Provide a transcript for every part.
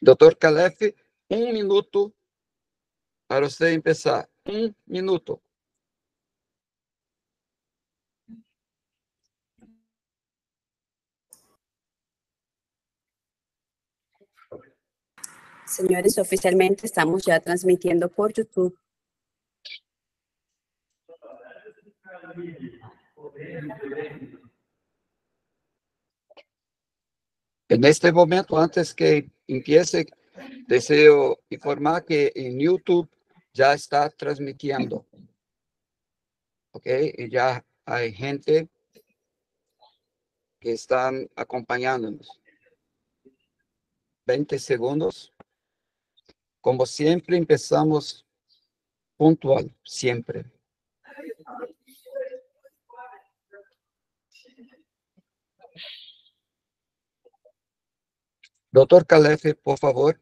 Doutor Calef, 1 minuto para você começar. 1 minuto. Señores, oficialmente estamos ya transmitiendo por YouTube. En este momento, antes que empiece, deseo informar que en YouTube ya está transmitiendo. ¿Ok? Y ya hay gente que están acompañándonos. 20 segundos. Como siempre, empezamos puntual, siempre. Doctor Calef, por favor.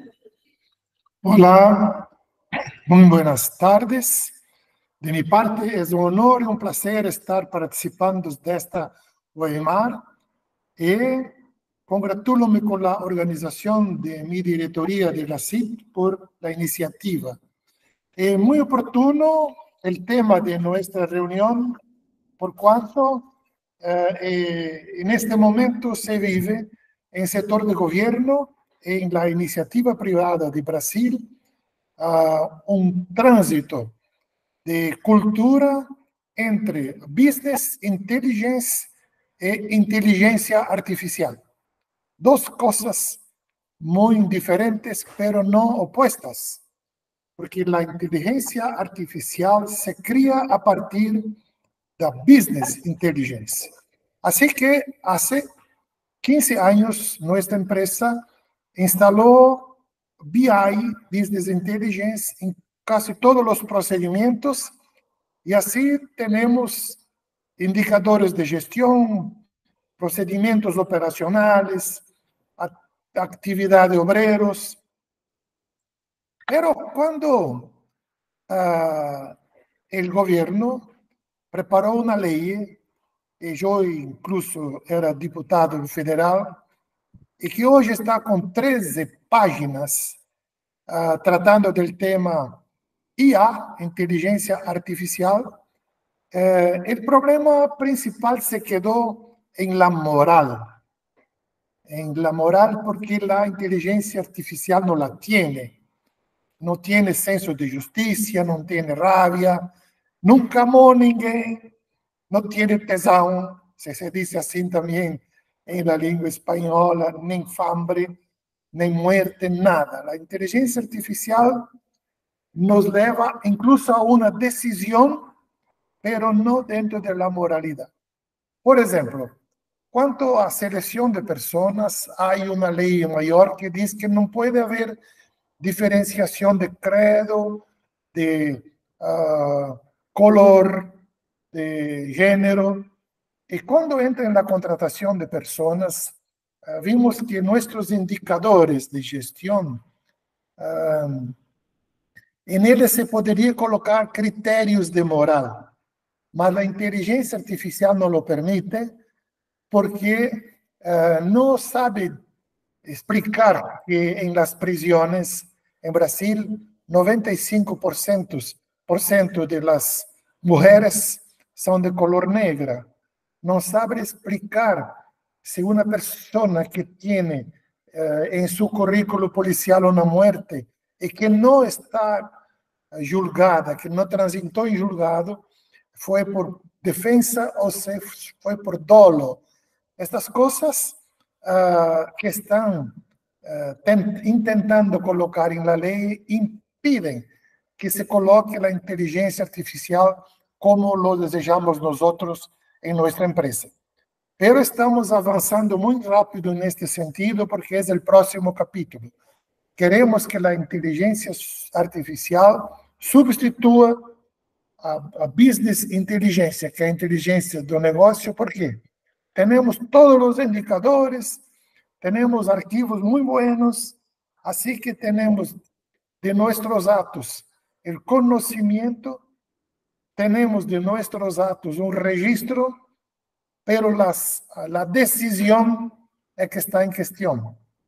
Hola, muy buenas tardes. De mi parte, es un honor y un placer estar participando de esta webinar y congratulo-me con la organización de mi diretoría de la CIP por la iniciativa. Es muy oportuno el tema de nuestra reunión, por cuanto en este momento se vive en el sector de gobierno, en la iniciativa privada de Brasil, un tránsito de cultura entre business intelligence e inteligencia artificial. Dos cosas muy diferentes, pero no opuestas, porque la inteligencia artificial se cría a partir de business intelligence. Así que hace 15 años nuestra empresa instaló BI, Business Intelligence, en casi todos los procedimientos, y así tenemos indicadores de gestión, procedimientos operacionales, actividad de obreros. Pero cuando el gobierno preparó una ley, y yo incluso era diputado federal, y que hoy está con 13 páginas tratando del tema IA, inteligencia artificial, el problema principal se quedó en la moral. En la moral, porque la inteligencia artificial no la tiene. No tiene senso de justicia, no tiene rabia, nunca amó a ninguém, no tiene tesão, se dice así también en la lengua española, ni hambre, ni muerte, nada. La inteligencia artificial nos lleva incluso a una decisión, pero no dentro de la moralidad. Por ejemplo, cuanto a selección de personas, hay una ley mayor que dice que no puede haber diferenciación de credo, de color, de género. Y cuando entra en la contratación de personas, vimos que nuestros indicadores de gestión, en ellos se podría colocar criterios de moral, mas la inteligencia artificial no lo permite porque no sabe explicar que en las prisiones en Brasil 95% de las mujeres son de color negra. No sabe explicar si una persona que tiene en su currículo policial una muerte y que no está julgada, que no transitó en juzgado, fue por defensa o se fue por dolo. Estas cosas que están intentando colocar en la ley impiden que se coloque la inteligencia artificial como lo desejamos nosotros en nuestra empresa. Pero estamos avanzando muy rápido en este sentido porque es el próximo capítulo. Queremos que la inteligencia artificial substitua a business inteligencia, que es la inteligencia del negocio. ¿Por qué? Tenemos todos los indicadores, tenemos archivos muy buenos, así que tenemos de nuestros actos el conocimiento, tenemos de nuestros actos un registro, pero la decisión es que está en cuestión.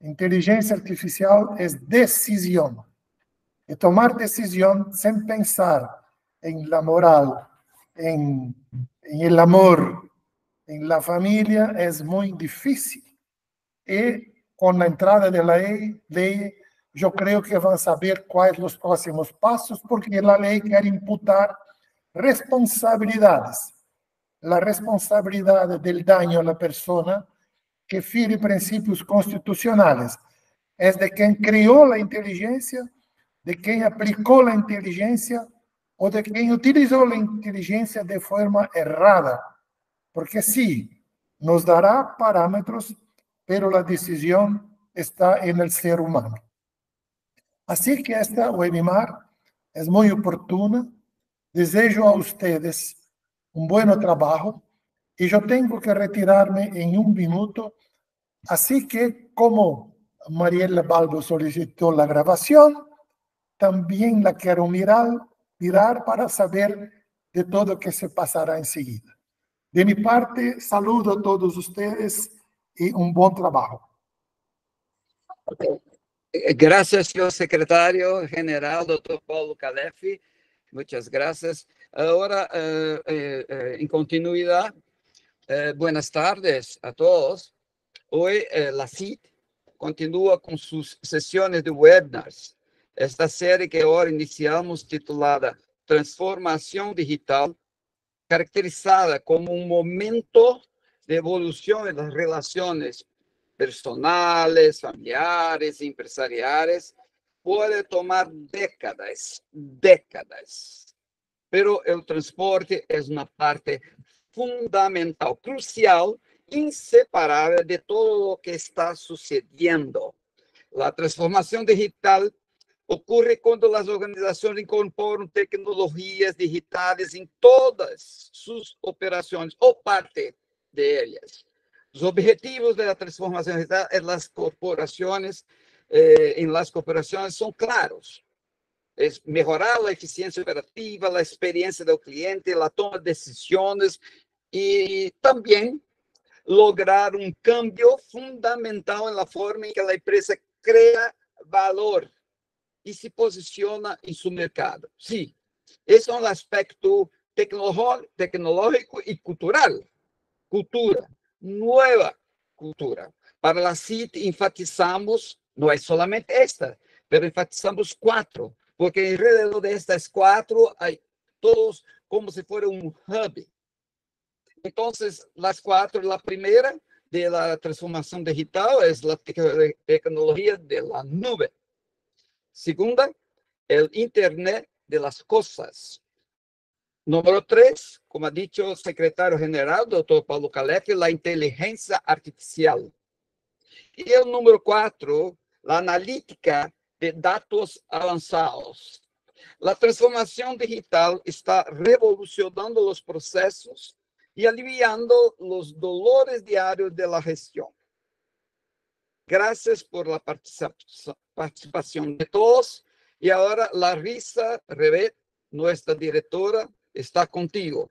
Inteligencia artificial es decisión. Y tomar decisión sin pensar en la moral, en el amor, en la familia, es muy difícil. Y con la entrada de la ley, yo creo que van a saber cuáles los próximos pasos, porque la ley quiere imputar responsabilidades. La responsabilidad del daño a la persona que fiere principios constitucionales. Es de quien creó la inteligencia, de quien aplicó la inteligencia o de quien utilizó la inteligencia de forma errada. Porque sí, nos dará parámetros, pero la decisión está en el ser humano. Así que esta webinar es muy oportuna. Deseo a ustedes un buen trabajo y yo tengo que retirarme en un minuto. Así que, como Mariela Balbo solicitó la grabación, también la quiero mirar para saber de todo lo que se pasará enseguida. De mi parte, saludo a todos ustedes y un buen trabajo. Gracias, señor secretario general, doctor Paulo Calef. Muchas gracias. Ahora, en continuidad, buenas tardes a todos. Hoy la CIT continúa con sus sesiones de webinars. Esta serie que ahora iniciamos titulada Transformación Digital, caracterizada como un momento de evolución en las relaciones personales, familiares, empresariales, puede tomar décadas. Pero el transporte es una parte fundamental, crucial, inseparable de todo lo que está sucediendo. La transformación digital ocurre cuando las organizaciones incorporan tecnologías digitales en todas sus operaciones o parte de ellas. Los objetivos de la transformación digital en las corporaciones son claros. Es mejorar la eficiencia operativa, la experiencia del cliente, la toma de decisiones y también lograr un cambio fundamental en la forma en que la empresa crea valor y se posiciona en su mercado. Sí, ese es un aspecto tecnológico y cultural. Cultura, nueva cultura. Para la CIT enfatizamos, no es solamente esta, pero enfatizamos 4, porque alrededor de estas 4 hay todos como si fuera un hub. Entonces, las 4, la primera de la transformación digital es la tecnología de la nube. Segunda, el Internet de las cosas. Número 3, como ha dicho el secretario general, doctor Paulo Calef, la inteligencia artificial. Y el número 4, la analítica de datos avanzados. La transformación digital está revolucionando los procesos y aliviando los dolores diarios de la gestión. Gracias por la participación de todos. Y ahora Larissa Revet, nuestra directora, está contigo.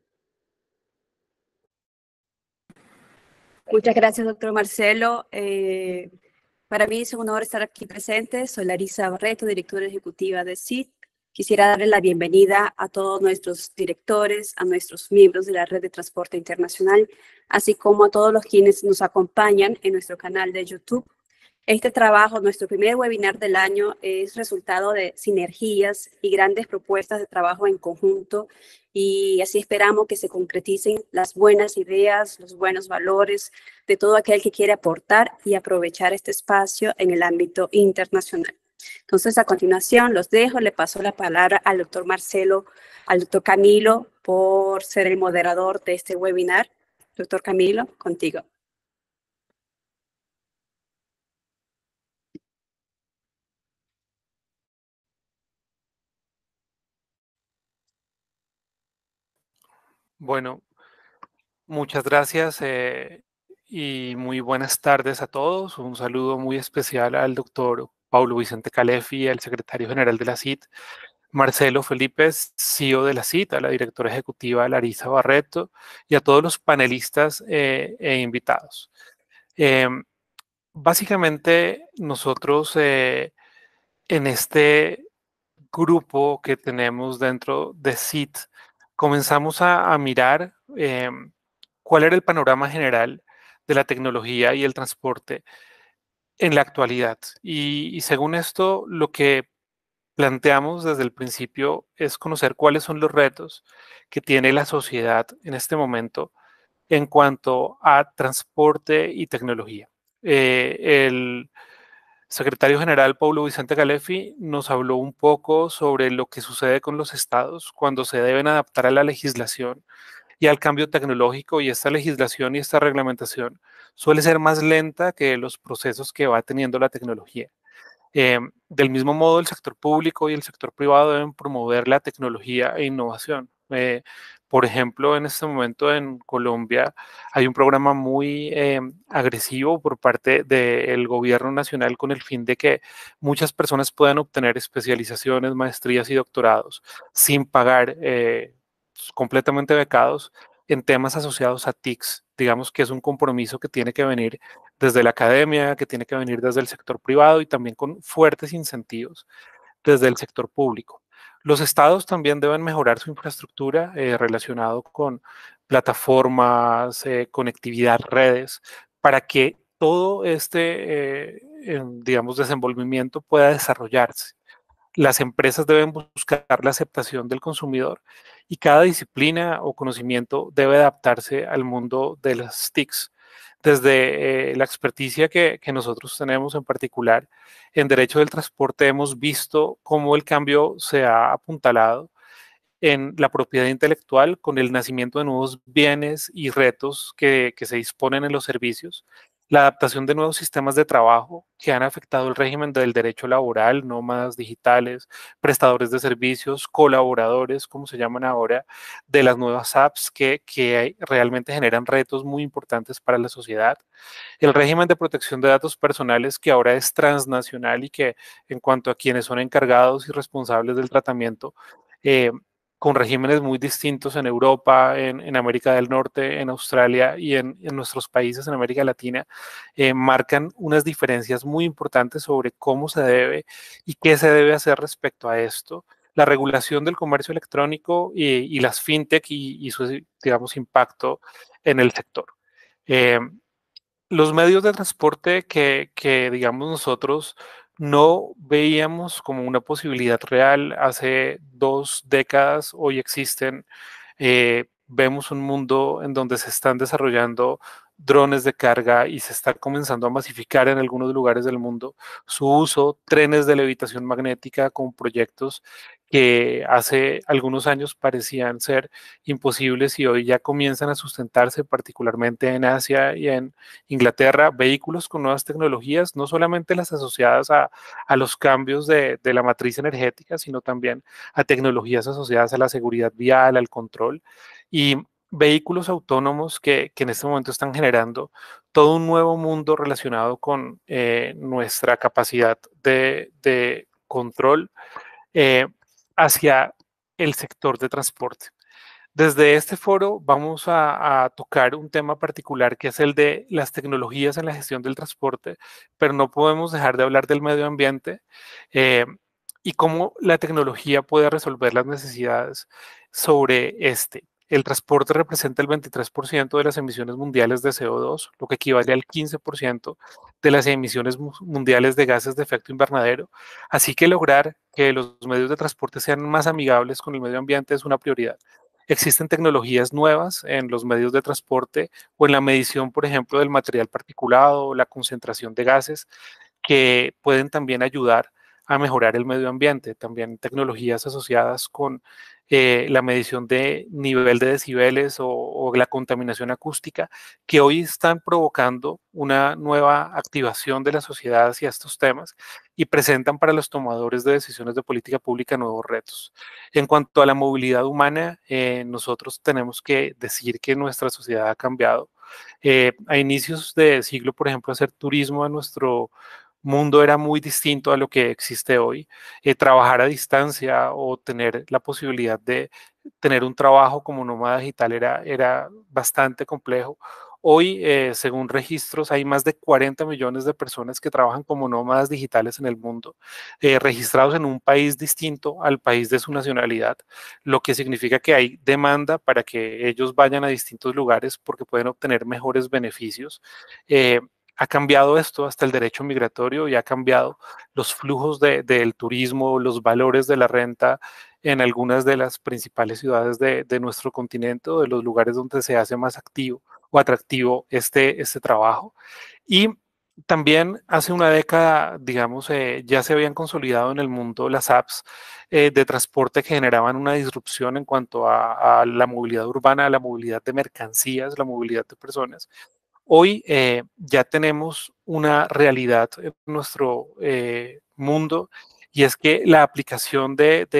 Muchas gracias, doctor Marcelo. Para mí es un honor estar aquí presente. Soy Larissa Barreto, directora ejecutiva de CIT. Quisiera darle la bienvenida a todos nuestros directores, a nuestros miembros de la Red de Transporte Internacional, así como a todos los quienes nos acompañan en nuestro canal de YouTube. Este trabajo, nuestro primer webinar del año, es resultado de sinergias y grandes propuestas de trabajo en conjunto, y así esperamos que se concreticen las buenas ideas, los buenos valores de todo aquel que quiere aportar y aprovechar este espacio en el ámbito internacional. Entonces, a continuación, los dejo, le paso la palabra al doctor Marcelo, al doctor Camilo, por ser el moderador de este webinar. Doctor Camilo, contigo. Bueno, muchas gracias y muy buenas tardes a todos. Un saludo muy especial al doctor Paulo Vicente Calef y al secretario general de la CIT, Marcelo Felipe, CEO de la CIT, a la directora ejecutiva Larissa Barreto y a todos los panelistas e invitados. Básicamente, nosotros en este grupo que tenemos dentro de CIT, comenzamos a mirar cuál era el panorama general de la tecnología y el transporte en la actualidad. Y según esto, lo que planteamos desde el principio es conocer cuáles son los retos que tiene la sociedad en este momento en cuanto a transporte y tecnología. El secretario general Paulo Vicente Calefi nos habló un poco sobre lo que sucede con los estados cuando se deben adaptar a la legislación y al cambio tecnológico, y esta legislación y esta reglamentación suele ser más lenta que los procesos que va teniendo la tecnología. Del mismo modo, el sector público y el sector privado deben promover la tecnología e innovación. Por ejemplo, en este momento en Colombia hay un programa muy agresivo por parte del gobierno nacional con el fin de que muchas personas puedan obtener especializaciones, maestrías y doctorados sin pagar, completamente becados en temas asociados a TICs. Digamos que es un compromiso que tiene que venir desde la academia, que tiene que venir desde el sector privado y también con fuertes incentivos desde el sector público. Los estados también deben mejorar su infraestructura relacionado con plataformas, conectividad, redes, para que todo este, digamos, desenvolvimiento pueda desarrollarse. Las empresas deben buscar la aceptación del consumidor y cada disciplina o conocimiento debe adaptarse al mundo de las TICs. Desde la experticia que nosotros tenemos en particular en derecho del transporte, hemos visto cómo el cambio se ha apuntalado en la propiedad intelectual con el nacimiento de nuevos bienes y retos que se disponen en los servicios, la adaptación de nuevos sistemas de trabajo que han afectado el régimen del derecho laboral, nómadas digitales, prestadores de servicios, colaboradores, como se llaman ahora, de las nuevas apps que realmente generan retos muy importantes para la sociedad, el régimen de protección de datos personales que ahora es transnacional y que en cuanto a quienes son encargados y responsables del tratamiento, eh, con regímenes muy distintos en Europa, en América del Norte, en Australia y en nuestros países en América Latina, marcan unas diferencias muy importantes sobre cómo se debe y qué se debe hacer respecto a esto. La regulación del comercio electrónico y las fintech y su, digamos, impacto en el sector. Eh, los medios de transporte que, digamos, nosotros no veíamos como una posibilidad real hace 2 décadas, hoy existen. Vemos un mundo en donde se están desarrollando drones de carga y se está comenzando a masificar en algunos lugares del mundo su uso, trenes de levitación magnética con proyectos que hace algunos años parecían ser imposibles y hoy ya comienzan a sustentarse, particularmente en Asia y en Inglaterra, vehículos con nuevas tecnologías, no solamente las asociadas a los cambios de la matriz energética, sino también a tecnologías asociadas a la seguridad vial, al control, y vehículos autónomos que en este momento están generando todo un nuevo mundo relacionado con nuestra capacidad de control eh, hacia el sector de transporte. Desde este foro vamos a tocar un tema particular que es el de las tecnologías en la gestión del transporte, pero no podemos dejar de hablar del medio ambiente eh, y cómo la tecnología puede resolver las necesidades sobre este. El transporte representa el 23% de las emisiones mundiales de CO2, lo que equivale al 15% de las emisiones mundiales de gases de efecto invernadero. Así que lograr que los medios de transporte sean más amigables con el medio ambiente es una prioridad. Existen tecnologías nuevas en los medios de transporte o en la medición, por ejemplo, del material particulado o la concentración de gases que pueden también ayudar a mejorar el medio ambiente. También tecnologías asociadas con la medición de nivel de decibeles o la contaminación acústica, que hoy están provocando una nueva activación de la sociedad hacia estos temas y presentan para los tomadores de decisiones de política pública nuevos retos. En cuanto a la movilidad humana, nosotros tenemos que decir que nuestra sociedad ha cambiado. A inicios de siglo, por ejemplo, hacer turismo en nuestro mundo era muy distinto a lo que existe hoy. Trabajar a distancia o tener la posibilidad de tener un trabajo como nómada digital era bastante complejo. Hoy, según registros, hay más de 40 millones de personas que trabajan como nómadas digitales en el mundo, registrados en un país distinto al país de su nacionalidad, lo que significa que hay demanda para que ellos vayan a distintos lugares porque pueden obtener mejores beneficios. Ha cambiado esto hasta el derecho migratorio y ha cambiado los flujos del turismo, los valores de la renta en algunas de las principales ciudades de nuestro continente, o de los lugares donde se hace más activo o atractivo este trabajo. Y también hace una década, digamos, ya se habían consolidado en el mundo las apps de transporte que generaban una disrupción en cuanto a la movilidad urbana, a la movilidad de mercancías, la movilidad de personas. Hoy ya tenemos una realidad en nuestro mundo, y es que la aplicación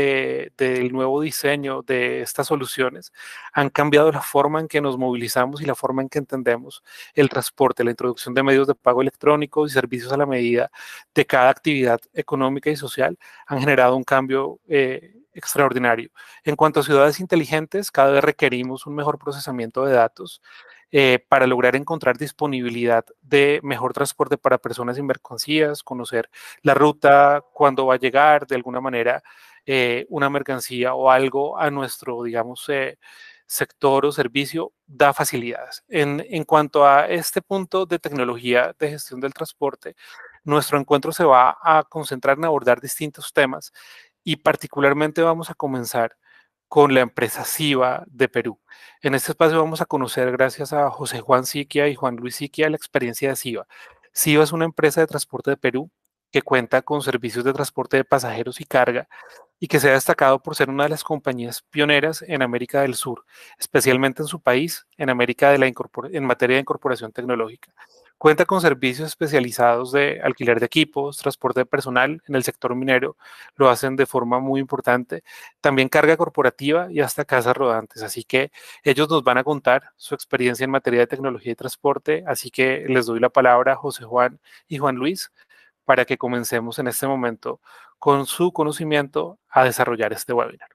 del nuevo diseño de estas soluciones han cambiado la forma en que nos movilizamos y la forma en que entendemos el transporte. La introducción de medios de pago electrónicos y servicios a la medida de cada actividad económica y social han generado un cambio extraordinario. En cuanto a ciudades inteligentes, cada vez requerimos un mejor procesamiento de datos para lograr encontrar disponibilidad de mejor transporte para personas y mercancías, conocer la ruta, cuándo va a llegar, de alguna manera, una mercancía o algo a nuestro, digamos, sector o servicio, da facilidades. En cuanto a este punto de tecnología de gestión del transporte, nuestro encuentro se va a concentrar en abordar distintos temas, y particularmente vamos a comenzar con la empresa Siva de Perú. En este espacio vamos a conocer, gracias a José Juan Siquia y Juan Luis Siquia, la experiencia de Siva. Siva es una empresa de transporte de Perú que cuenta con servicios de transporte de pasajeros y carga, y que se ha destacado por ser una de las compañías pioneras en América del Sur, especialmente en su país, en América en materia de incorporación tecnológica. Cuenta con servicios especializados de alquiler de equipos, transporte de personal en el sector minero, lo hacen de forma muy importante, también carga corporativa y hasta casas rodantes. Así que ellos nos van a contar su experiencia en materia de tecnología y transporte, así que les doy la palabra a José Juan y Juan Luis para que comencemos en este momento con su conocimiento a desarrollar este webinar.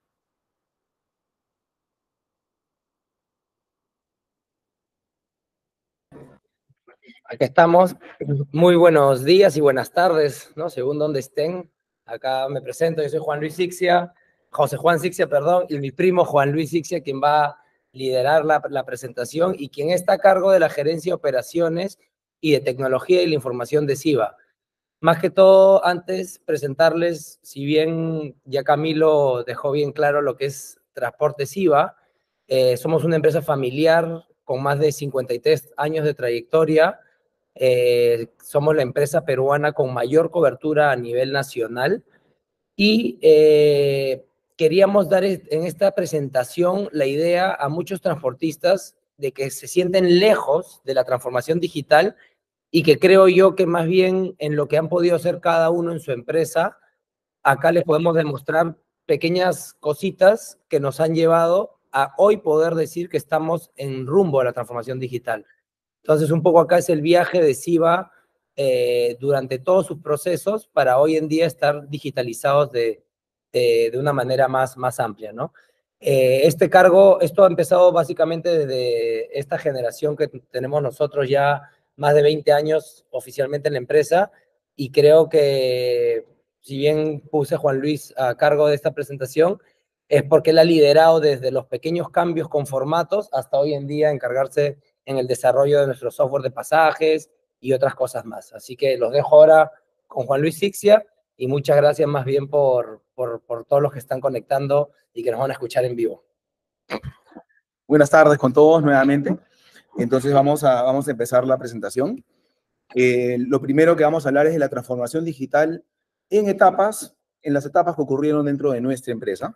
Acá estamos. Muy buenos días y buenas tardes, ¿no? Según donde estén. Acá me presento, yo soy Juan Luis Siquia, José Juan Siquia, perdón, y mi primo Juan Luis Siquia, quien va a liderar la presentación y quien está a cargo de la gerencia de operaciones y de tecnología y la información de Siva. Más que todo, antes presentarles, si bien ya Camilo dejó bien claro lo que es Transporte Siva, somos una empresa familiar con más de 53 años de trayectoria. Somos la empresa peruana con mayor cobertura a nivel nacional, y queríamos dar en esta presentación la idea a muchos transportistas de que se sienten lejos de la transformación digital, y que creo yo que más bien en lo que han podido hacer cada uno en su empresa, acá les podemos demostrar pequeñas cositas que nos han llevado a hoy poder decir que estamos en rumbo a la transformación digital. Entonces, un poco acá es el viaje de Siva durante todos sus procesos para hoy en día estar digitalizados de una manera más amplia, ¿no? Este cargo, esto ha empezado básicamente desde esta generación que tenemos nosotros ya más de 20 años oficialmente en la empresa, y creo que si bien puse a Juan Luis a cargo de esta presentación, es porque él ha liderado desde los pequeños cambios con formatos hasta hoy en día encargarse en el desarrollo de nuestro software de pasajes y otras cosas más. Así que los dejo ahora con Juan Luis Siquia, y muchas gracias más bien por todos los que están conectando y que nos van a escuchar en vivo. Buenas tardes con todos nuevamente. Entonces vamos a empezar la presentación. Lo primero que vamos a hablar es de la transformación digital en las etapas que ocurrieron dentro de nuestra empresa.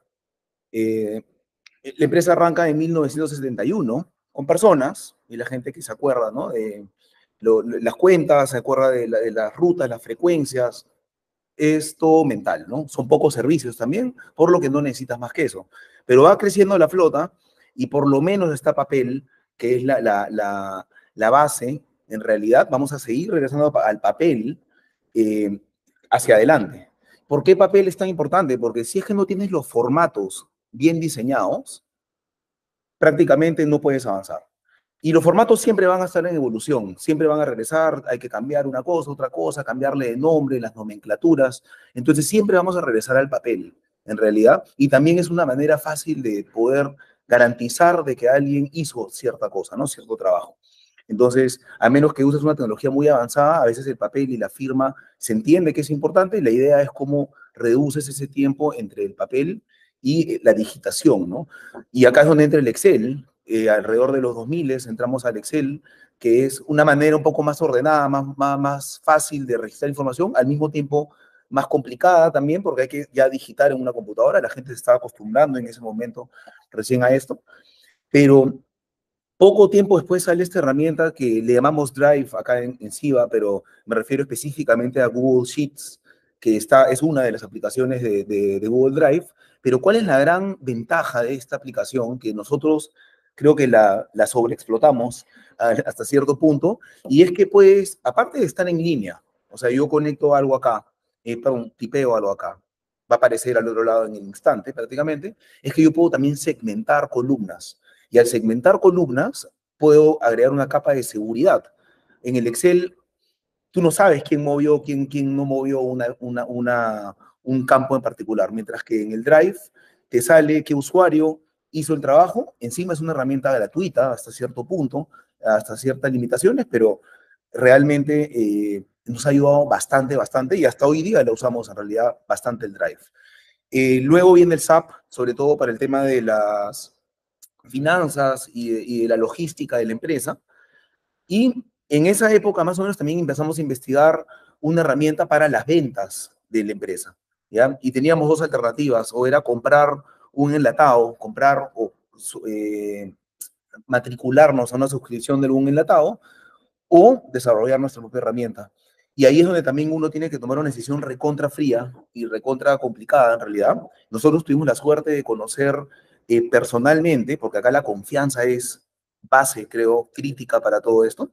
La empresa arranca en 1971 con personas, y la gente que se acuerda, ¿no? De las cuentas, se acuerda de las rutas, las frecuencias. Es todo mental, ¿no? Son pocos servicios también, por lo que no necesitas más que eso. Pero va creciendo la flota, y por lo menos está papel, que es la base. En realidad vamos a seguir regresando al papel hacia adelante. ¿Por qué papel es tan importante? Porque si es que no tienes los formatos bien diseñados, prácticamente no puedes avanzar. Y los formatos siempre van a estar en evolución, siempre van a regresar, hay que cambiar una cosa, otra cosa, cambiarle de nombre, las nomenclaturas. Entonces siempre vamos a regresar al papel, en realidad. Y también es una manera fácil de poder garantizar de que alguien hizo cierta cosa, ¿no? Cierto trabajo. Entonces, a menos que uses una tecnología muy avanzada, a veces el papel y la firma se entiende que es importante y la idea es cómo reduces ese tiempo entre el papel y la digitación, ¿no? Y acá es donde entra el Excel. Alrededor de los 2000 entramos al Excel, que es una manera un poco más ordenada, más fácil de registrar información, al mismo tiempo más complicada también, porque hay que ya digitar en una computadora. La gente se estaba acostumbrando en ese momento recién a esto. Pero poco tiempo después sale esta herramienta que le llamamos Drive acá en Siva, pero me refiero específicamente a Google Sheets, que es una de las aplicaciones de Google Drive. Pero ¿cuál es la gran ventaja de esta aplicación? Que nosotros creo que la sobreexplotamos hasta cierto punto, y es que pues, aparte de estar en línea, o sea, yo conecto algo acá, tipeo algo acá, va a aparecer al otro lado en el instante prácticamente, es que yo puedo también segmentar columnas. Y al segmentar columnas, puedo agregar una capa de seguridad. En el Excel, tú no sabes quién movió, quién no movió un campo en particular, mientras que en el Drive te sale qué usuario hizo el trabajo. Encima es una herramienta gratuita hasta cierto punto, hasta ciertas limitaciones, pero realmente nos ha ayudado bastante, y hasta hoy día la usamos en realidad bastante el Drive. Luego viene el SAP, sobre todo para el tema de las finanzas y de la logística de la empresa. Y en esa época más o menos también empezamos a investigar una herramienta para las ventas de la empresa, ¿ya? Y teníamos dos alternativas, o era comprar un enlatado, matricularnos a una suscripción de un enlatado, o desarrollar nuestra propia herramienta. Y ahí es donde también uno tiene que tomar una decisión recontra fría y recontra complicada en realidad. Nosotros tuvimos la suerte de conocer personalmente, porque acá la confianza es base, creo, crítica para todo esto,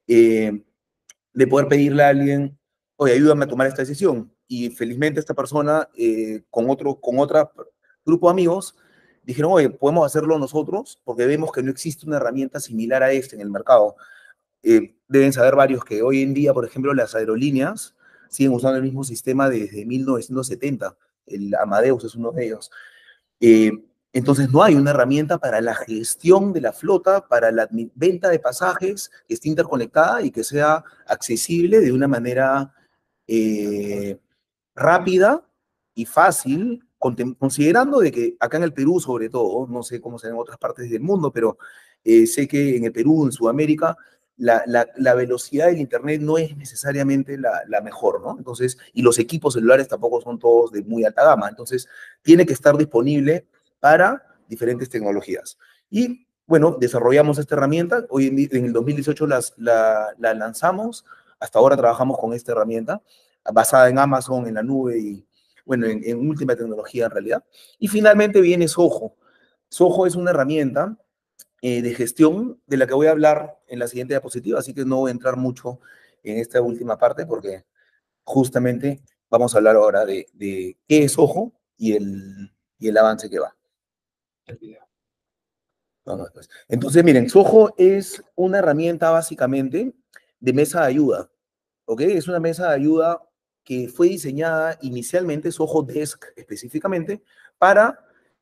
de poder pedirle a alguien, oye, ayúdame a tomar esta decisión. Y felizmente esta persona, con otro grupo de amigos, dijeron, oye, podemos hacerlo nosotros, porque vemos que no existe una herramienta similar a esta en el mercado. Deben saber varios que hoy en día, por ejemplo, las aerolíneas siguen usando el mismo sistema desde 1970. El Amadeus es uno de ellos. Entonces no hay una herramienta para la gestión de la flota, para la venta de pasajes que esté interconectada y que sea accesible de una manera rápida y fácil, considerando de que acá en el Perú sobre todo, no sé cómo será en otras partes del mundo, pero sé que en el Perú, en Sudamérica, la velocidad del internet no es necesariamente la mejor, ¿no? Entonces, y los equipos celulares tampoco son todos de muy alta gama, entonces tiene que estar disponible para diferentes tecnologías. Y bueno, desarrollamos esta herramienta, hoy en el 2018 la lanzamos, hasta ahora trabajamos con esta herramienta, basada en Amazon, en la nube y, bueno, en última tecnología en realidad. Y finalmente viene Soho. Soho es una herramienta de gestión de la que voy a hablar en la siguiente diapositiva, así que no voy a entrar mucho en esta última parte porque justamente vamos a hablar ahora de qué es Soho y el avance que va. Vamos, pues. Entonces, miren, Soho es una herramienta básicamente de mesa de ayuda, ¿ok? Es una mesa de ayuda que fue diseñada inicialmente, Soho Desk específicamente, para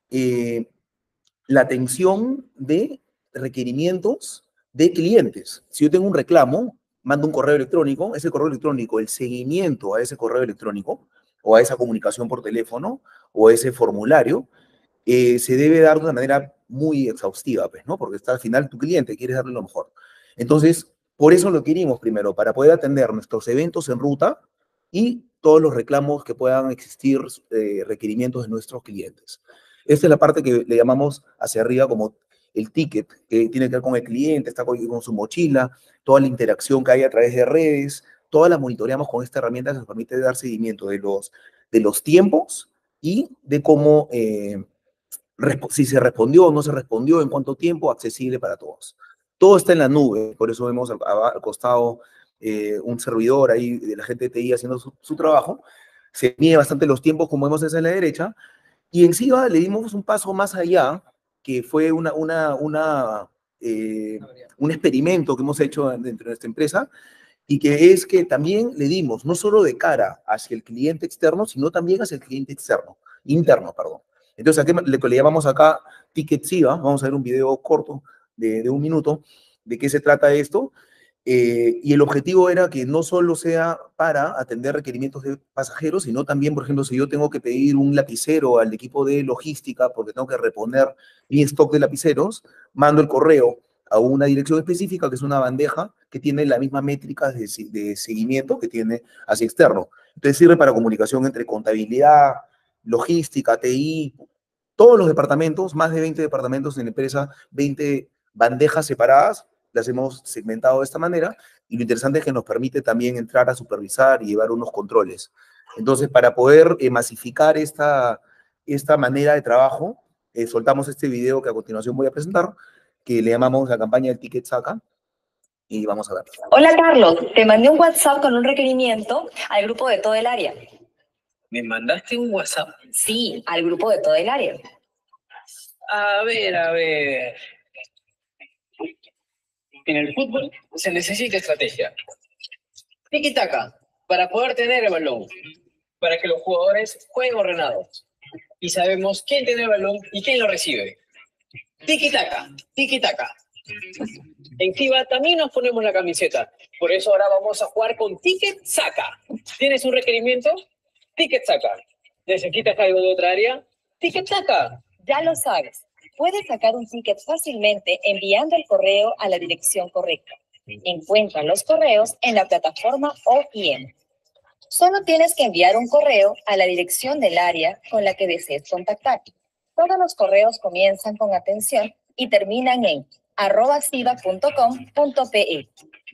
la atención de requerimientos de clientes. Si yo tengo un reclamo, mando un correo electrónico, ese correo electrónico, el seguimiento a ese correo electrónico, o a esa comunicación por teléfono, o a ese formulario, se debe dar de una manera muy exhaustiva, pues, ¿no? Porque está al final tu cliente, quieres darle lo mejor. Entonces, por eso lo querimos primero, para poder atender nuestros eventos en ruta y todos los reclamos que puedan existir, requerimientos de nuestros clientes. Esta es la parte que le llamamos hacia arriba como el ticket, que tiene que ver con el cliente, está con su mochila, toda la interacción que hay a través de redes, todas las monitoreamos con esta herramienta que nos permite dar seguimiento de los tiempos y de cómo, si se respondió o no se respondió, en cuánto tiempo, accesible para todos. Todo está en la nube, por eso vemos al costado un servidor ahí de la gente de TI haciendo su trabajo. Se mide bastante los tiempos, como vemos esa en la derecha, y encima le dimos un paso más allá, que fue una un experimento que hemos hecho dentro de nuestra empresa, y que es que también le dimos no solo de cara hacia el cliente externo, sino también hacia el cliente interno, perdón. Entonces, ¿a qué le llamamos acá Ticket SIVA? Vamos a ver un video corto de 1 minuto de qué se trata esto. Y el objetivo era que no solo sea para atender requerimientos de pasajeros, sino también, por ejemplo, si yo tengo que pedir un lapicero al equipo de logística porque tengo que reponer mi stock de lapiceros, mando el correo a una dirección específica, que es una bandeja que tiene la misma métrica de seguimiento que tiene hacia externo. Entonces sirve para comunicación entre contabilidad, logística, TI, todos los departamentos, más de 20 departamentos en la empresa, 20 bandejas separadas, las hemos segmentado de esta manera, y lo interesante es que nos permite también entrar a supervisar y llevar unos controles. Entonces, para poder masificar esta manera de trabajo, soltamos este video que a continuación voy a presentar, que le llamamos la campaña del Ticket Saca, y vamos a ver. Hola Carlos, te mandé un WhatsApp con un requerimiento al grupo de todo el área. ¿Me mandaste un WhatsApp? Sí, al grupo de todo el área. A ver. En el fútbol se necesita estrategia. Tiki-taka, para poder tener el balón, para que los jugadores jueguen ordenados. Y sabemos quién tiene el balón y quién lo recibe. Tiki-taka, tiki-taka. En FIBA también nos ponemos la camiseta. Por eso ahora vamos a jugar con Ticket Saca. ¿Tienes un requerimiento? Ticket Saca. ¿Necesitas algo de otra área? Ticket Saca. Ya lo sabes, puedes sacar un ticket fácilmente enviando el correo a la dirección correcta. Encuentra los correos en la plataforma OIM. Solo tienes que enviar un correo a la dirección del área con la que desees contactar. Todos los correos comienzan con atención y terminan en @siva.com.pe.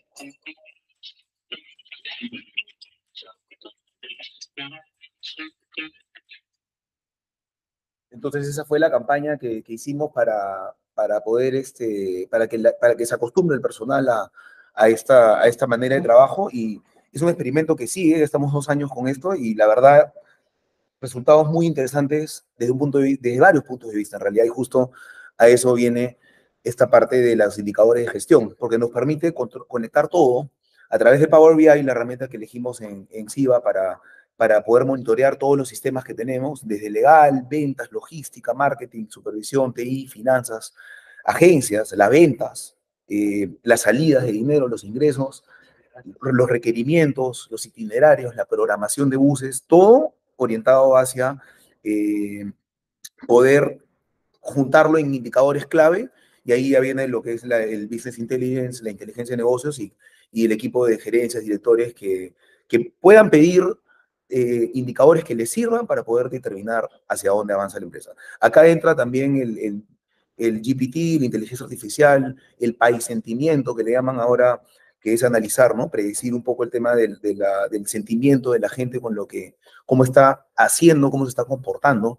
Entonces esa fue la campaña que hicimos para poder, para que se acostumbre el personal a esta manera de trabajo, y es un experimento que sigue, estamos 2 años con esto, y la verdad, resultados muy interesantes desde varios puntos de vista, en realidad, y justo a eso viene esta parte de los indicadores de gestión, porque nos permite conectar todo a través de Power BI, la herramienta que elegimos en SIVA para poder monitorear todos los sistemas que tenemos, desde legal, ventas, logística, marketing, supervisión, TI, finanzas, agencias, las ventas, las salidas de dinero, los ingresos, los requerimientos, los itinerarios, la programación de buses, todo orientado hacia poder juntarlo en indicadores clave, y ahí ya viene lo que es el Business Intelligence, la inteligencia de negocios y el equipo de gerencias, directores que puedan pedir indicadores que les sirvan para poder determinar hacia dónde avanza la empresa. Acá entra también el GPT, la inteligencia artificial, el paisentimiento que le llaman ahora, que es analizar, ¿no? Predecir un poco el tema del sentimiento de la gente con cómo está haciendo, cómo se está comportando.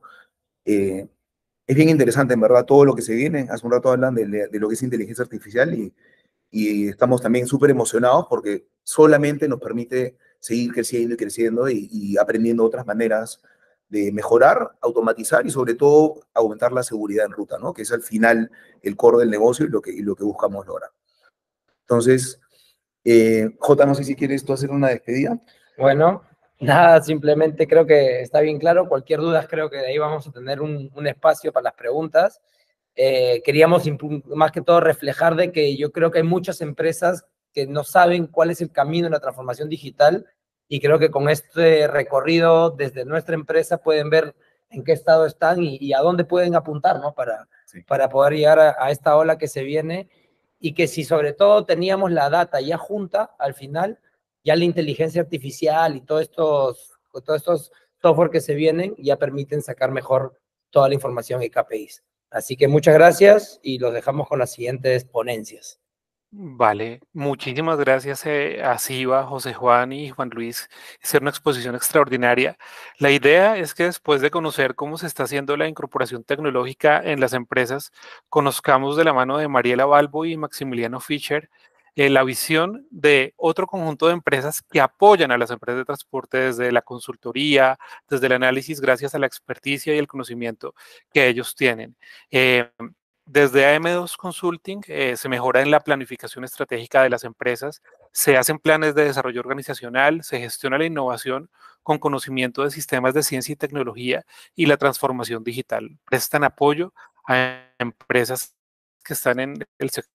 Es bien interesante, en verdad, todo lo que se viene. Hace un rato hablan de lo que es inteligencia artificial, y estamos también súper emocionados porque solamente nos permite seguir creciendo y creciendo y aprendiendo otras maneras de mejorar, automatizar y sobre todo aumentar la seguridad en ruta, ¿no? Que es al final el core del negocio y lo que buscamos lograr. Entonces, Jota, no sé si quieres tú hacer una despedida. Bueno, nada, simplemente creo que está bien claro. Cualquier duda, creo que de ahí vamos a tener un espacio para las preguntas. Queríamos más que todo reflejar de que yo creo que hay muchas empresas que no saben cuál es el camino de la transformación digital, y creo que con este recorrido desde nuestra empresa pueden ver en qué estado están y a dónde pueden apuntar, ¿no? Para poder llegar a esta ola que se viene, y que si sobre todo teníamos la data ya junta, al final ya la inteligencia artificial y todos estos software que se vienen ya permiten sacar mejor toda la información y KPIs. Así que muchas gracias y los dejamos con las siguientes ponencias. Vale, muchísimas gracias a Siva, José Juan y Juan Luis. Es una exposición extraordinaria. La idea es que después de conocer cómo se está haciendo la incorporación tecnológica en las empresas, conozcamos de la mano de Mariela Balbo y Maximiliano Fischer la visión de otro conjunto de empresas que apoyan a las empresas de transporte desde la consultoría, desde el análisis, gracias a la experticia y el conocimiento que ellos tienen. Desde AM2 Consulting se mejora en la planificación estratégica de las empresas, se hacen planes de desarrollo organizacional, se gestiona la innovación con conocimiento de sistemas de ciencia y tecnología y la transformación digital. Prestan apoyo a empresas que están en el sector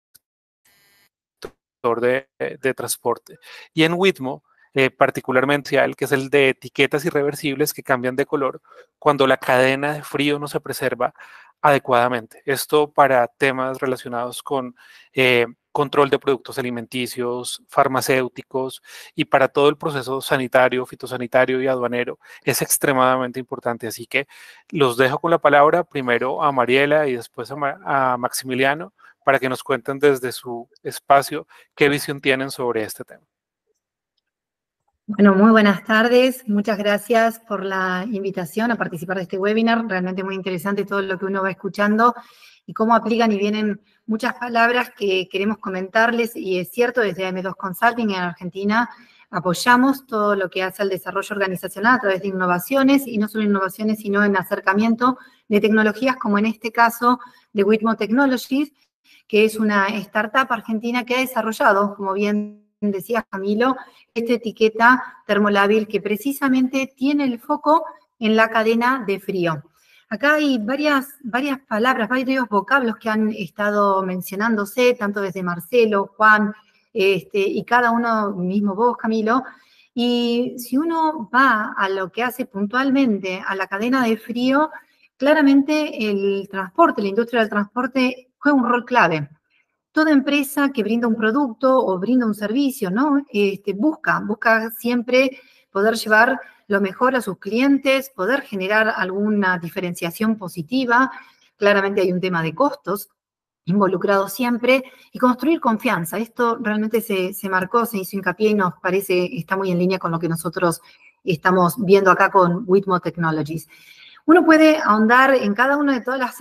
de transporte. Y en Witmo, particularmente que es el de etiquetas irreversibles que cambian de color cuando la cadena de frío no se preserva adecuadamente. Esto para temas relacionados con control de productos alimenticios, farmacéuticos y para todo el proceso sanitario, fitosanitario y aduanero es extremadamente importante. Así que los dejo con la palabra primero a Mariela y después a Maximiliano para que nos cuenten desde su espacio qué visión tienen sobre este tema. Bueno, muy buenas tardes. Muchas gracias por la invitación a participar de este webinar. Realmente muy interesante todo lo que uno va escuchando y cómo aplican y vienen muchas palabras que queremos comentarles. Y es cierto, desde AM2 Consulting en Argentina apoyamos todo lo que hace al desarrollo organizacional a través de innovaciones, y no solo innovaciones, sino en acercamiento de tecnologías, como en este caso de Witmo Technologies, que es una startup argentina que ha desarrollado, como bien decía Camilo, esta etiqueta termolábil que precisamente tiene el foco en la cadena de frío. Acá hay varias palabras, varios vocablos que han estado mencionándose, tanto desde Marcelo, Juan, y cada uno, mismo vos, Camilo. Y si uno va a lo que hace puntualmente a la cadena de frío, claramente el transporte, la industria del transporte juega un rol clave. Toda empresa que brinda un producto o brinda un servicio, ¿no? Busca siempre poder llevar lo mejor a sus clientes, poder generar alguna diferenciación positiva. Claramente hay un tema de costos involucrado siempre, y construir confianza. Esto realmente se marcó, se hizo hincapié y nos parece, está muy en línea con lo que nosotros estamos viendo acá con Witmo Technologies. Uno puede ahondar en cada una de todas las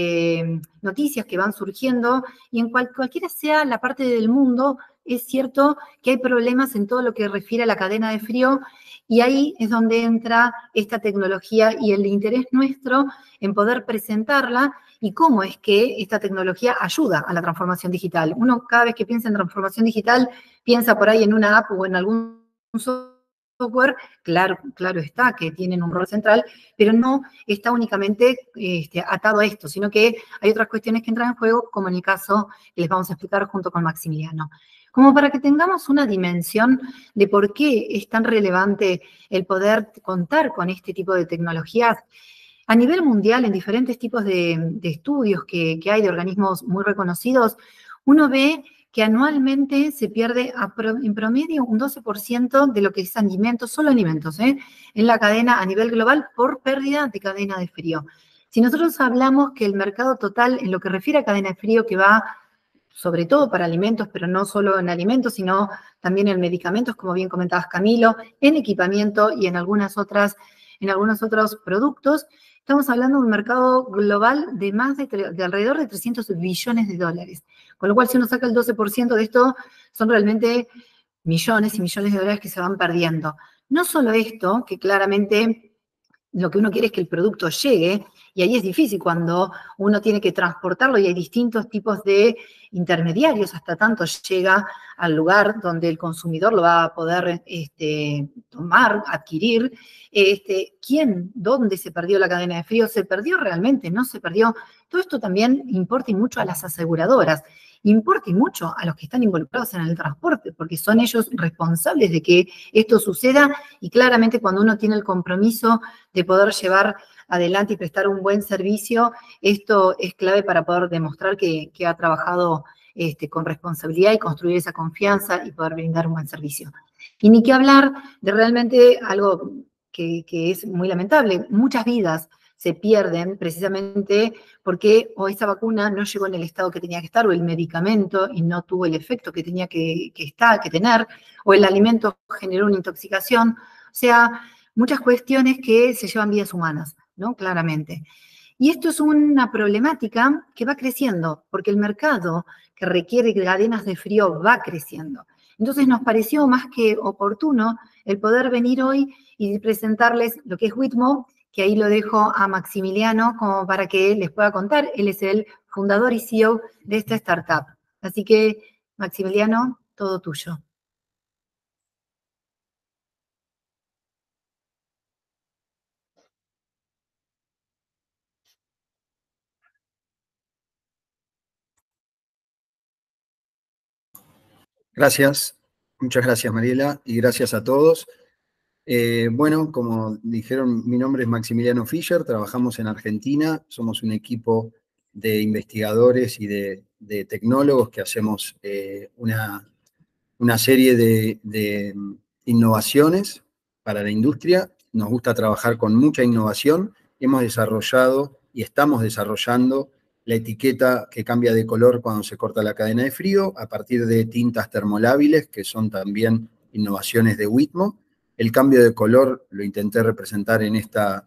noticias que van surgiendo, y en cualquiera sea la parte del mundo, es cierto que hay problemas en todo lo que refiere a la cadena de frío, y ahí es donde entra esta tecnología y el interés nuestro en poder presentarla y cómo es que esta tecnología ayuda a la transformación digital. Uno cada vez que piensa en transformación digital, piensa por ahí en una app o en algún software, claro está que tienen un rol central, pero no está únicamente atado a esto, sino que hay otras cuestiones que entran en juego, como en el caso que les vamos a explicar junto con Maximiliano. Como para que tengamos una dimensión de por qué es tan relevante el poder contar con este tipo de tecnologías. A nivel mundial, en diferentes tipos de estudios que hay de organismos muy reconocidos, uno ve que anualmente se pierde en promedio un 12% de lo que es alimentos, solo alimentos, en la cadena a nivel global por pérdida de cadena de frío. Si nosotros hablamos que el mercado total en lo que refiere a cadena de frío, que va sobre todo para alimentos, pero no solo en alimentos, sino también en medicamentos, como bien comentabas Camilo, en equipamiento y en algunos otros productos, estamos hablando de un mercado global de alrededor de 300 billones de dólares. Con lo cual, si uno saca el 12% de esto, son realmente millones y millones de dólares que se van perdiendo. No solo esto, que claramente lo que uno quiere es que el producto llegue, y ahí es difícil cuando uno tiene que transportarlo y hay distintos tipos de intermediarios, hasta tanto llega al lugar donde el consumidor lo va a poder tomar, adquirir. ¿Dónde se perdió la cadena de frío? ¿Se perdió realmente? ¿No se perdió? Todo esto también importa y mucho a las aseguradoras, importa y mucho a los que están involucrados en el transporte, porque son ellos responsables de que esto suceda, y claramente cuando uno tiene el compromiso de poder llevar adelante y prestar un buen servicio, esto es clave para poder demostrar que ha trabajado con responsabilidad y construir esa confianza y poder brindar un buen servicio. Y ni que hablar de realmente algo que es muy lamentable, muchas vidas se pierden precisamente porque o esa vacuna no llegó en el estado que tenía que estar, o el medicamento y no tuvo el efecto que tenía que tener, o el alimento generó una intoxicación. O sea, muchas cuestiones que se llevan vidas humanas, ¿no? Claramente. Y esto es una problemática que va creciendo, porque el mercado que requiere cadenas de frío va creciendo. Entonces nos pareció más que oportuno el poder venir hoy y presentarles lo que es Witmo, que ahí lo dejo a Maximiliano como para que les pueda contar. Él es el fundador y CEO de esta startup. Así que, Maximiliano, todo tuyo. Gracias, muchas gracias Mariela y gracias a todos. Bueno, como dijeron, mi nombre es Maximiliano Fischer, trabajamos en Argentina, somos un equipo de investigadores y de tecnólogos que hacemos una serie de innovaciones para la industria. Nos gusta trabajar con mucha innovación. Hemos desarrollado y estamos desarrollando la etiqueta que cambia de color cuando se corta la cadena de frío a partir de tintas termolábiles, que son también innovaciones de Witmo. El cambio de color lo intenté representar en esta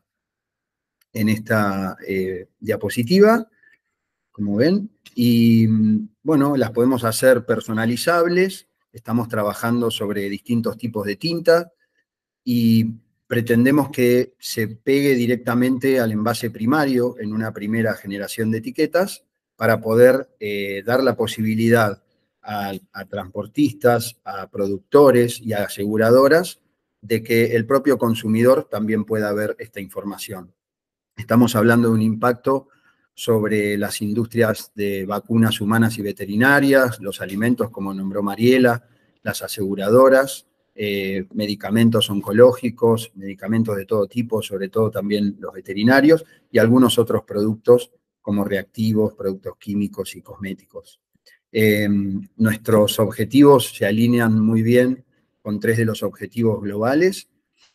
diapositiva, como ven. Y bueno, las podemos hacer personalizables. Estamos trabajando sobre distintos tipos de tinta y pretendemos que se pegue directamente al envase primario en una primera generación de etiquetas para poder dar la posibilidad a transportistas, a productores y a aseguradoras de que el propio consumidor también pueda ver esta información. Estamos hablando de un impacto sobre las industrias de vacunas humanas y veterinarias, los alimentos, como nombró Mariela, las aseguradoras, medicamentos oncológicos, medicamentos de todo tipo, sobre todo también los veterinarios, y algunos otros productos como reactivos, productos químicos y cosméticos. Nuestros objetivos se alinean muy bien con 3 de los objetivos globales,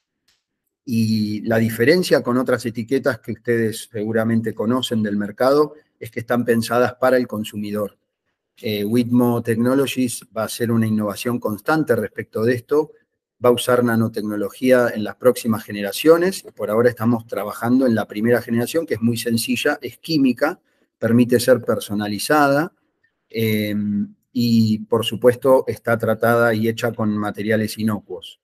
y la diferencia con otras etiquetas que ustedes seguramente conocen del mercado es que están pensadas para el consumidor. Witmo Technologies va a hacer una innovación constante respecto de esto, va a usar nanotecnología en las próximas generaciones. Por ahora estamos trabajando en la primera generación, que es muy sencilla, es química, permite ser personalizada y, por supuesto, está tratada y hecha con materiales inocuos.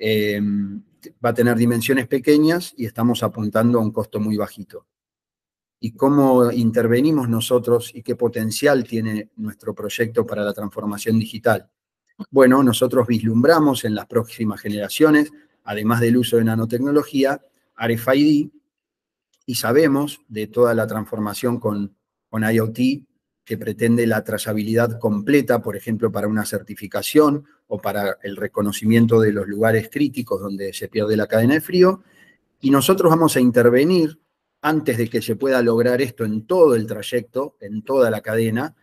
Va a tener dimensiones pequeñas y estamos apuntando a un costo muy bajito. ¿Y cómo intervenimos nosotros y qué potencial tiene nuestro proyecto para la transformación digital? Bueno, nosotros vislumbramos en las próximas generaciones, además del uso de nanotecnología, RFID, y sabemos de toda la transformación con IoT que pretende la trazabilidad completa, por ejemplo, para una certificación o para el reconocimiento de los lugares críticos donde se pierde la cadena de frío, y nosotros vamos a intervenir antes de que se pueda lograr esto en todo el trayecto, en toda la cadena,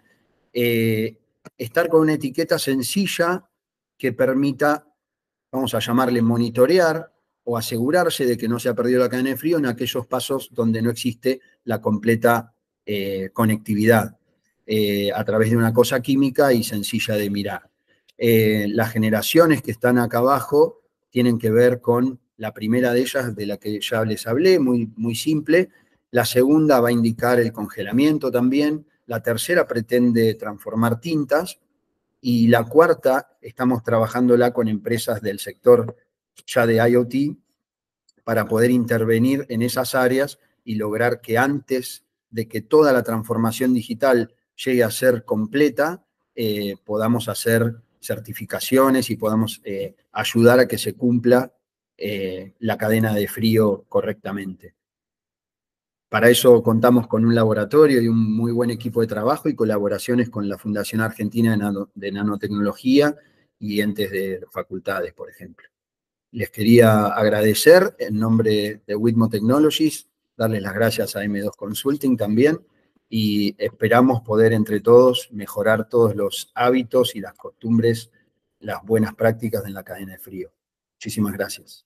estar con una etiqueta sencilla que permita, vamos a llamarle monitorear o asegurarse de que no se ha perdido la cadena de frío en aquellos pasos donde no existe la completa conectividad a través de una cosa química y sencilla de mirar. Las generaciones que están acá abajo tienen que ver con la primera de ellas, de la que ya les hablé, muy, muy simple. La segunda va a indicar el congelamiento también. La tercera pretende transformar tintas. Y la cuarta, estamos trabajándola con empresas del sector ya de IoT para poder intervenir en esas áreas y lograr que antes de que toda la transformación digital llegue a ser completa, podamos hacer certificaciones y podamos ayudar a que se cumpla la cadena de frío correctamente. Para eso contamos con un laboratorio y un muy buen equipo de trabajo y colaboraciones con la Fundación Argentina de Nanotecnología y entes de facultades, por ejemplo. Les quería agradecer en nombre de Witmo Technologies, darles las gracias a M2 Consulting también, y esperamos poder entre todos mejorar todos los hábitos y las costumbres, las buenas prácticas en la cadena de frío. Muchísimas gracias.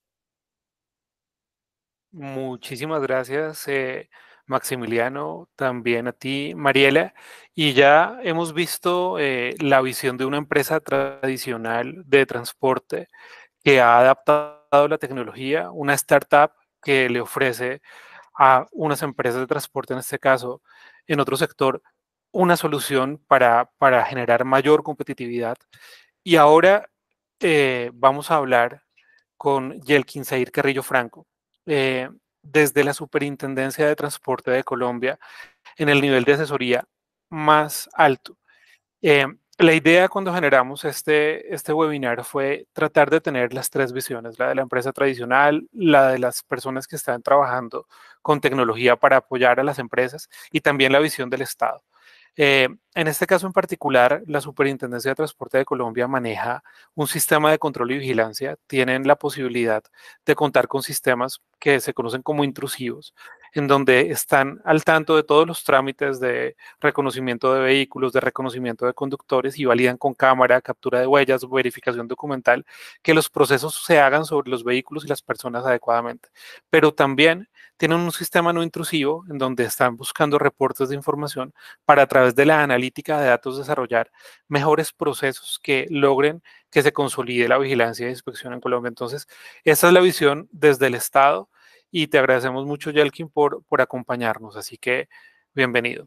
Muchísimas gracias, Maximiliano, también a ti, Mariela. Y ya hemos visto la visión de una empresa tradicional de transporte que ha adaptado la tecnología, una startup que le ofrece a unas empresas de transporte, en este caso, en otro sector, una solución para generar mayor competitividad. Y ahora vamos a hablar con Yelkin Zair Carrillo Franco, desde la Superintendencia de Transporte de Colombia, en el nivel de asesoría más alto. La idea cuando generamos este webinar fue tratar de tener las tres visiones, la de la empresa tradicional, la de las personas que están trabajando con tecnología para apoyar a las empresas y también la visión del Estado. En este caso en particular, la Superintendencia de Transporte de Colombia maneja un sistema de control y vigilancia. Tienen la posibilidad de contar con sistemas que se conocen como intrusivos, en donde están al tanto de todos los trámites de reconocimiento de vehículos, de reconocimiento de conductores y validan con cámara, captura de huellas, verificación documental, que los procesos se hagan sobre los vehículos y las personas adecuadamente. Pero también tienen un sistema no intrusivo en donde están buscando reportes de información para a través de la analítica de datos desarrollar mejores procesos que logren que se consolide la vigilancia y inspección en Colombia. Entonces, esa es la visión desde el Estado y te agradecemos mucho, Yelkin, por acompañarnos. Así que, bienvenido.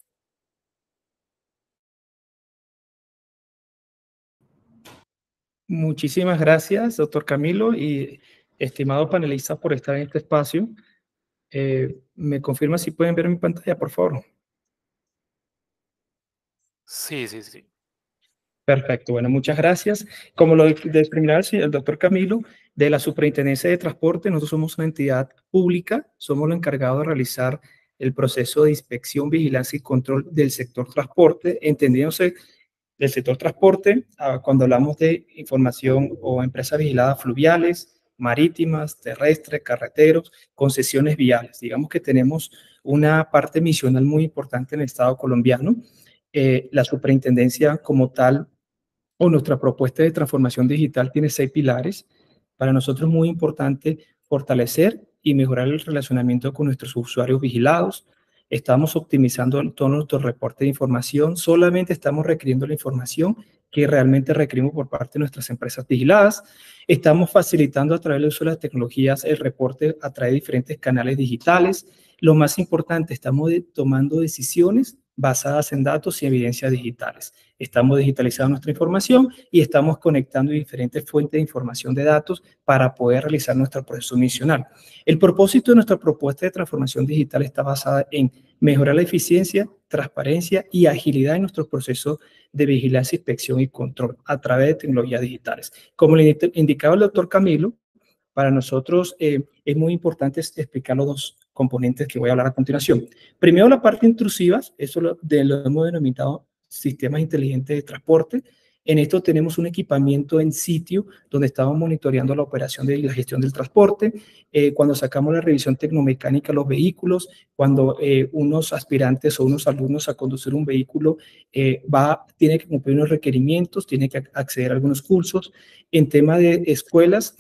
Muchísimas gracias, doctor Camilo y estimados panelistas por estar en este espacio. ¿Me confirma si pueden ver mi pantalla, por favor? Sí, sí, sí. Perfecto, bueno, muchas gracias. Como lo determinaba el doctor Camilo, de la Superintendencia de Transporte, nosotros somos una entidad pública, somos los encargados de realizar el proceso de inspección, vigilancia y control del sector transporte, entendiéndose del sector transporte cuando hablamos de información o empresas vigiladas fluviales, marítimas, terrestres, carreteros, concesiones viales. Digamos que tenemos una parte misional muy importante en el Estado colombiano. La superintendencia como tal o nuestra propuesta de transformación digital tiene 6 pilares. Para nosotros es muy importante fortalecer y mejorar el relacionamiento con nuestros usuarios vigilados. Estamos optimizando todo nuestro reporte de información. Solamente estamos requiriendo la información que realmente requerimos por parte de nuestras empresas vigiladas. Estamos facilitando a través del uso de las tecnologías el reporte a través de diferentes canales digitales. Lo más importante, estamos tomando decisiones basadas en datos y evidencias digitales. Estamos digitalizando nuestra información y estamos conectando diferentes fuentes de información de datos para poder realizar nuestro proceso misional. El propósito de nuestra propuesta de transformación digital está basada en mejorar la eficiencia, transparencia y agilidad en nuestro proceso de vigilancia, inspección y control a través de tecnologías digitales. Como le indicaba el doctor Camilo, para nosotros es muy importante explicar los dos componentes que voy a hablar a continuación. Primero, la parte intrusiva, eso lo hemos denominado sistemas inteligentes de transporte. En esto tenemos un equipamiento en sitio donde estamos monitoreando la operación de la gestión del transporte, cuando sacamos la revisión tecnomecánica de los vehículos, cuando unos aspirantes o unos alumnos a conducir un vehículo tiene que cumplir unos requerimientos, tiene que acceder a algunos cursos. En tema de escuelas,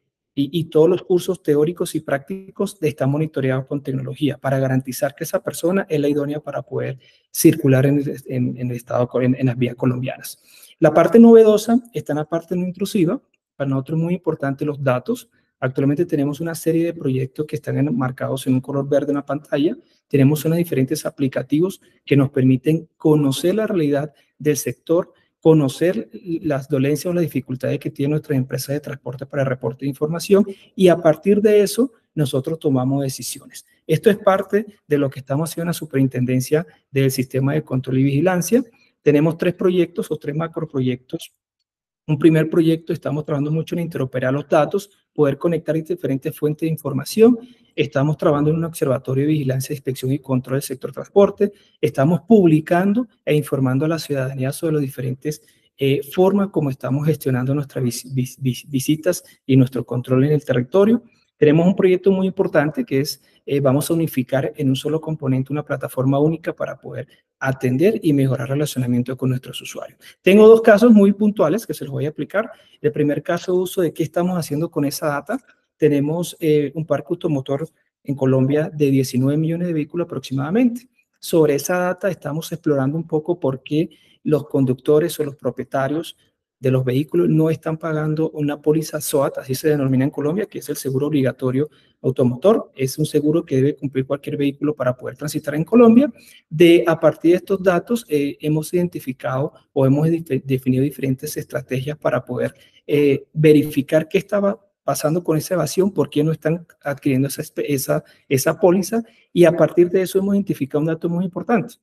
y todos los cursos teóricos y prácticos están monitoreados con tecnología para garantizar que esa persona es la idónea para poder circular en el estado, en las vías colombianas. La parte novedosa está en la parte no intrusiva. Para nosotros es muy importante los datos. Actualmente tenemos una serie de proyectos que están marcados en un color verde en la pantalla. Tenemos unos diferentes aplicativos que nos permiten conocer la realidad del sector, conocer las dolencias o las dificultades que tiene nuestra empresa de transporte para el reporte de información y a partir de eso nosotros tomamos decisiones. Esto es parte de lo que estamos haciendo en la superintendencia del sistema de control y vigilancia. Tenemos 3 proyectos o 3 macroproyectos. Un primer proyecto, estamos trabajando mucho en interoperar los datos, poder conectar diferentes fuentes de información. Estamos trabajando en un observatorio de vigilancia, inspección y control del sector transporte. Estamos publicando e informando a la ciudadanía sobre las diferentes formas como estamos gestionando nuestras visitas y nuestro control en el territorio. Tenemos un proyecto muy importante que es, vamos a unificar en un solo componente una plataforma única para poder atender y mejorar el relacionamiento con nuestros usuarios. Tengo 2 casos muy puntuales que se los voy a aplicar. El primer caso de uso de qué estamos haciendo con esa data. Tenemos un parque automotor en Colombia de 19 millones de vehículos aproximadamente. Sobre esa data estamos explorando un poco por qué los conductores o los propietarios de los vehículos no están pagando una póliza SOAT, así se denomina en Colombia, que es el seguro obligatorio automotor. Es un seguro que debe cumplir cualquier vehículo para poder transitar en Colombia. A partir de estos datos hemos identificado o hemos definido diferentes estrategias para poder verificar qué estaba pasando con esa evasión, por qué no están adquiriendo esa póliza y a partir de eso hemos identificado un dato muy importante.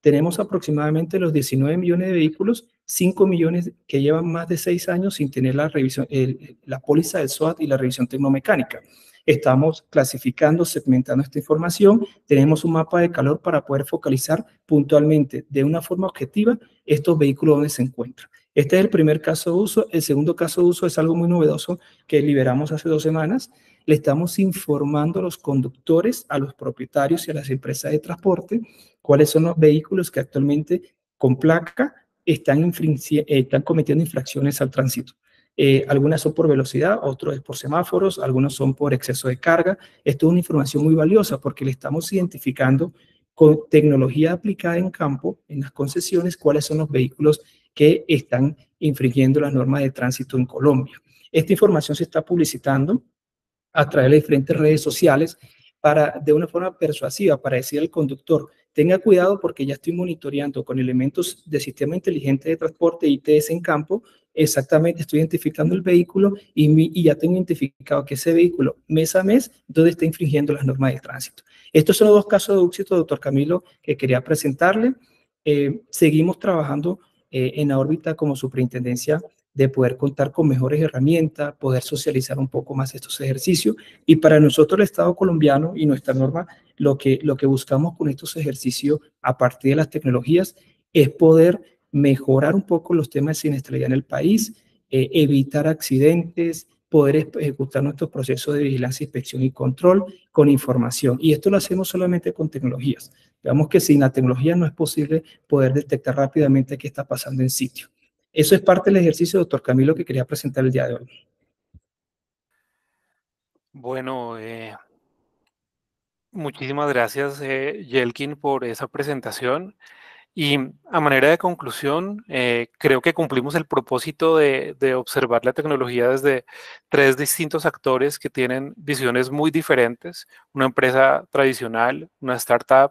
tenemos aproximadamente los 19 millones de vehículos, 5 millones que llevan más de 6 años sin tener la revisión, la póliza del SOAT y la revisión tecnomecánica. Estamos clasificando, segmentando esta información. Tenemos un mapa de calor para poder focalizar puntualmente, de una forma objetiva, estos vehículos donde se encuentran. Este es el primer caso de uso. El segundo caso de uso es algo muy novedoso que liberamos hace 2 semanas. Le estamos informando a los conductores, a los propietarios y a las empresas de transporte cuáles son los vehículos que actualmente con placa están cometiendo infracciones al tránsito. Algunas son por velocidad, otros es por semáforos, algunos son por exceso de carga. Esto es una información muy valiosa porque le estamos identificando con tecnología aplicada en campo, en las concesiones, cuáles son los vehículos que están infringiendo las normas de tránsito en Colombia. Esta información se está publicitando a través de diferentes redes sociales de una forma persuasiva para decir al conductor, tenga cuidado porque ya estoy monitoreando con elementos de sistema inteligente de transporte ITS en campo, exactamente estoy identificando el vehículo y ya tengo identificado que ese vehículo mes a mes donde está infringiendo las normas de tránsito. Estos son los 2 casos de éxito, doctor Camilo, que quería presentarle. Seguimos trabajando en la órbita como superintendencia de poder contar con mejores herramientas, poder socializar un poco más estos ejercicios. Y para nosotros el Estado colombiano y nuestra norma, lo que buscamos con estos ejercicios a partir de las tecnologías es poder mejorar un poco los temas de siniestralidad en el país, evitar accidentes, poder ejecutar nuestros procesos de vigilancia, inspección y control con información. Y esto lo hacemos solamente con tecnologías. Veamos que sin la tecnología no es posible poder detectar rápidamente qué está pasando en sitio. Eso es parte del ejercicio, doctor Camilo, que quería presentar el día de hoy. Bueno, muchísimas gracias, Yelkin, por esa presentación. Y a manera de conclusión, creo que cumplimos el propósito de observar la tecnología desde 3 distintos actores que tienen visiones muy diferentes: una empresa tradicional, una startup,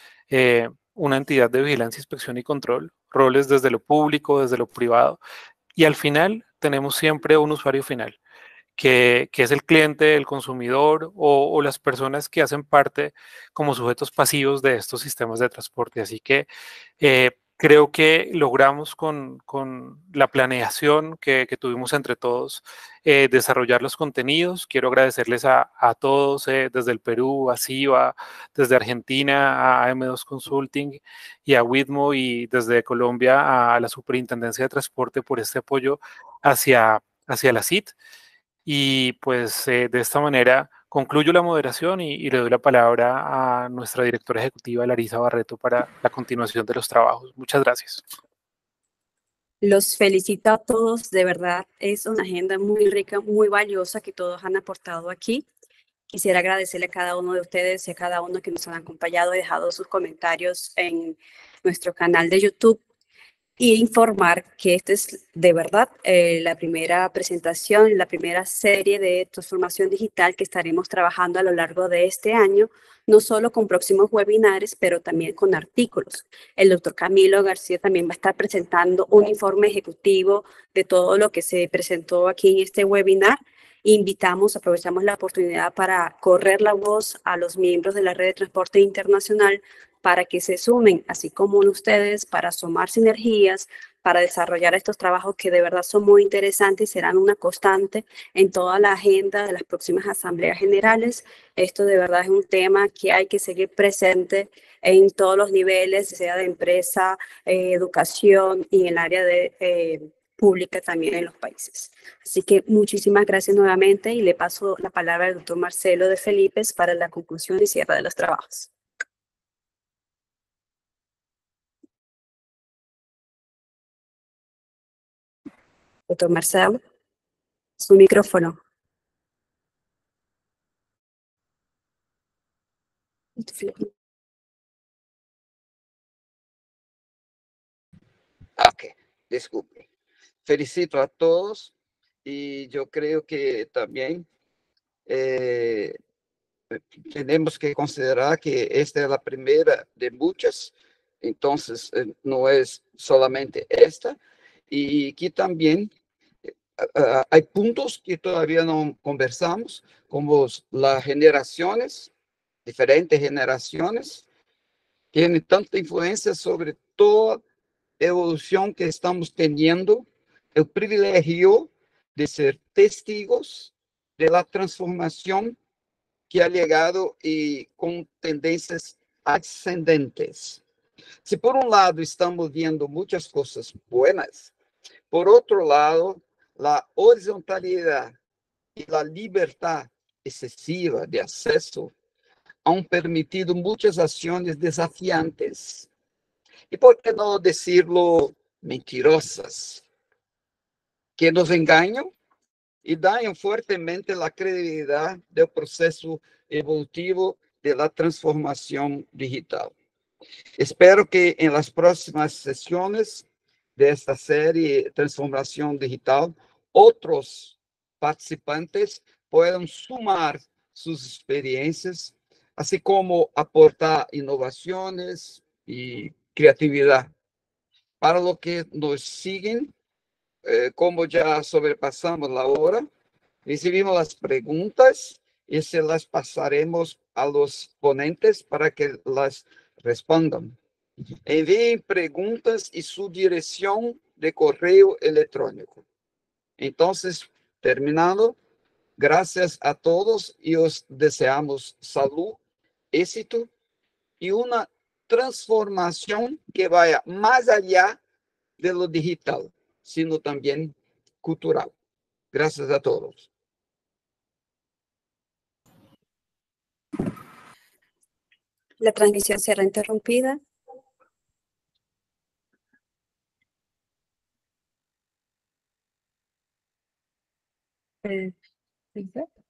una entidad de vigilancia, inspección y control, roles desde lo público, desde lo privado, y al final tenemos siempre un usuario final, que es el cliente, el consumidor o las personas que hacen parte como sujetos pasivos de estos sistemas de transporte. Así que creo que logramos con la planeación que tuvimos entre todos desarrollar los contenidos. Quiero agradecerles a todos, desde el Perú, a CIVA, desde Argentina, a AM2 Consulting y a Witmo, y desde Colombia a la Superintendencia de Transporte por este apoyo hacia la CIT. Y pues de esta manera concluyo la moderación y le doy la palabra a nuestra directora ejecutiva, Larisa Barreto, para la continuación de los trabajos. Muchas gracias. Los felicito a todos, de verdad es una agenda muy rica, muy valiosa que todos han aportado aquí. Quisiera agradecerle a cada uno de ustedes y a cada uno que nos han acompañado y dejado sus comentarios en nuestro canal de YouTube. Y informar que esta es de verdad la primera presentación, la primera serie de transformación digital que estaremos trabajando a lo largo de este año, no solo con próximos webinars, pero también con artículos. El doctor Camilo García también va a estar presentando un informe ejecutivo de todo lo que se presentó aquí en este webinar. Aprovechamos la oportunidad para correr la voz a los miembros de la Red de Transporte Internacional para que se sumen, así como ustedes, para sumar sinergias, para desarrollar estos trabajos que de verdad son muy interesantes y serán una constante en toda la agenda de las próximas asambleas generales. Esto de verdad es un tema que hay que seguir presente en todos los niveles, sea de empresa, educación y en el área de pública también en los países. Así que muchísimas gracias nuevamente y le paso la palabra al doctor Marcelo de Felipes para la conclusión y cierre de los trabajos. Doctor Marcelo, su micrófono. Ok, disculpe. Felicito a todos y yo creo que también tenemos que considerar que esta es la primera de muchas, entonces no es solamente esta, y aquí también hay puntos que todavía no conversamos, como las generaciones, diferentes generaciones, tiene tanta influencia sobre toda evolución que estamos teniendo, el privilegio de ser testigos de la transformación que ha llegado y con tendencias ascendentes. Si por un lado estamos viendo muchas cosas buenas, por otro lado, la horizontalidad y la libertad excesiva de acceso han permitido muchas acciones desafiantes. Y por qué no decirlo mentirosas, que nos engañan y dañan fuertemente la credibilidad del proceso evolutivo de la transformación digital. Espero que en las próximas sesiones de esta serie Transformación Digital, otros participantes puedan sumar sus experiencias, así como aportar innovaciones y creatividad. Para los que nos siguen, como ya sobrepasamos la hora, recibimos las preguntas y se las pasaremos a los ponentes para que las respondan. Envíen preguntas y su dirección de correo electrónico. Entonces, terminando, gracias a todos y os deseamos salud, éxito y una transformación que vaya más allá de lo digital, sino también cultural. Gracias a todos. La transmisión será interrumpida. ¿Sí?